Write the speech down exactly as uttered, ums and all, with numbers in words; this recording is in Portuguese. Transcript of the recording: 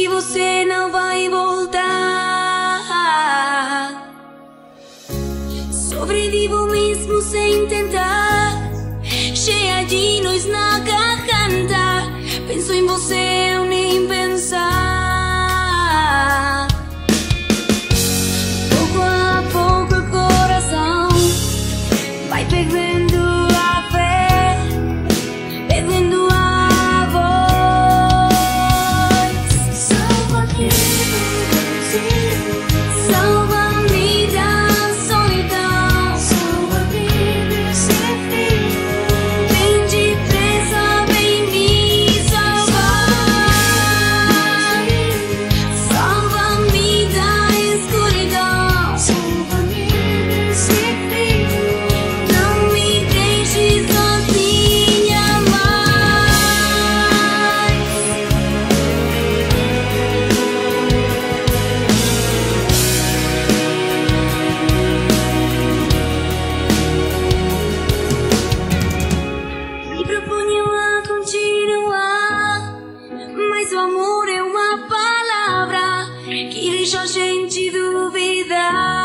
que você não vai voltar. Sobrevivo mesmo sem tentar, cheia de nós na garganta. Penso em você, eu nem pensar. Pouco a pouco o coração vai perdendo a fé, perdendo a voz. Salva-me, salva-me da solidão, salva-me desse frio. Vem depressa, vem me salvar. Salva-me da escuridão, salva-me desse frio. Não me deixes sozinha mais. Me proponho a continuar, mas o amor é uma palavra que deixa a gente duvidar.